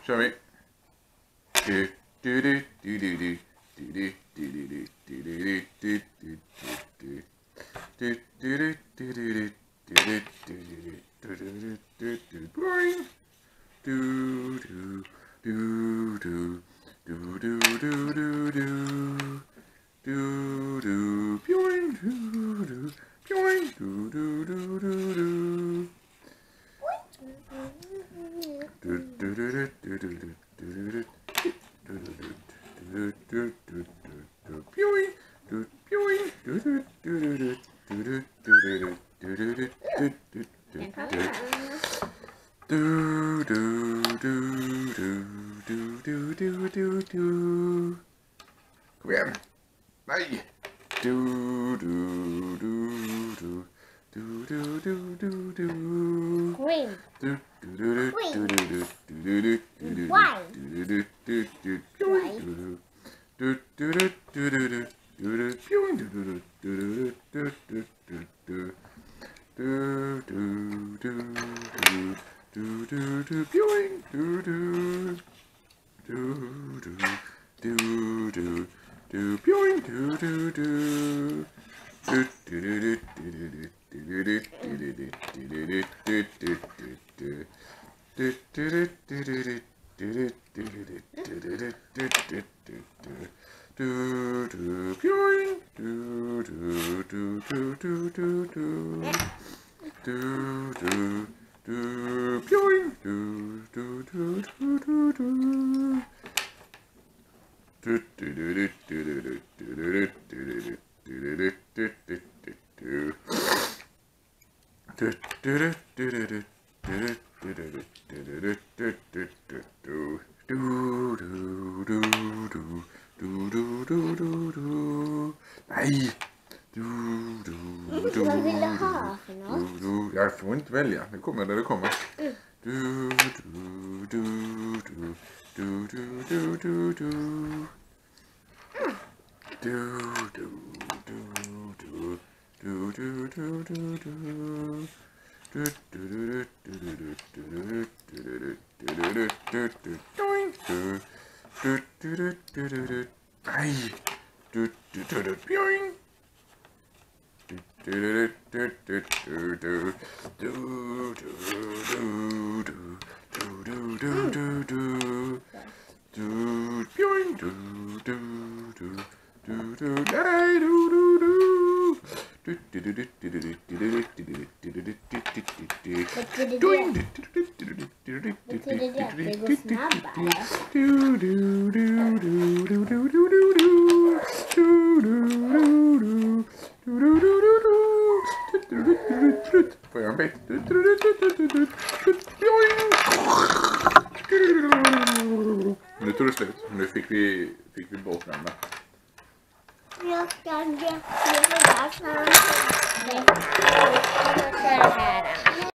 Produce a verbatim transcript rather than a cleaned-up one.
kör vi. Du, du, du, du, du, du. Du, du, du, du, du, du, du, du, du. Du, du, du, du, du, du, du, du, du, du. Boing. Du, du, du, du. Du, du, du, du, du. Du, du, boing, du, du, boing, du, du, du, du, du. Du, du, du, du, du, du, du, du. Kom igen. Nej. Du, du, du, du. Du, du, du, du, du. Green. Du, du, du, du, du, du, du, du, du, du. White. Du, du, du, du, du. Du, du, du, du, du, du. Du, du, du, du, du, du, du, du, du, du. Du, du, du, du. Du, du, du, boing. Du, du. Du, du, du, du. Du, boing. Du, du, du. Du, du, du, du, du, du, du, du, du, du, du, du, du, du. Du, du, du, du, du, du, du, du, du, du, du, du, du, du, du. Du, du, boing. Du, du, du, du, du, du, du. Du, du, du, boing. Du, du, du, du, du, du. Du, du, du, du, du, du, du, du, du, du, du, du. Du, du, du, du, du, du. Du, du, du, du, du, du, du, du, du. Du, du, du, du. Du, du, du, du, du. Nej! Du, du, du, Vad vill du ha för något? du, du. Jag får inte välja. Det kommer när det kommer. Du, du, du, du. Du, du, du, du, du. Du, du, du, du. Du, du, du, du, du. Du, du, du, du, du, du, du, du, du, du, du, doing. Du, du, du, du, du, du, du. Nej! Du, du, du, du, boing. Du, du, du, du, du, du, du. Du, du, du, du. Du, du, du, du, du. Du, boing. Du, du, du. Du, du, nej, du, du, du. Du, du, du, du, du, du, du, du, du, du, du, du, du, du. Betyder Doing. det, betyder det att det går snabbare? Du, du, du, du, du, du, du, du, du. Du, du, du, du. Du, du, du, du, du. Du, du, du, du, du. Får jag en bit? Du, du, du, du, du, du, du. Boing. Nu tog det slut. Nu fick vi, fick vi bort den. Jag ska ge det här.